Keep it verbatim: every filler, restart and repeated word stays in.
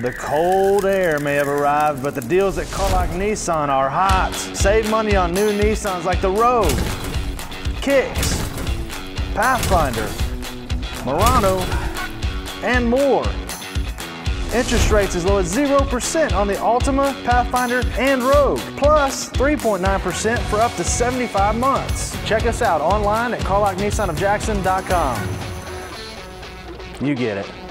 The cold air may have arrived, but the deals at Carlock Nissan are hot. Save money on new Nissans like the Rogue, Kicks, Pathfinder, Murano, and more. Interest rates as low as zero percent on the Altima, Pathfinder, and Rogue, plus three point nine percent for up to seventy-five months. Check us out online at carlock nissan of jackson dot com. You get it.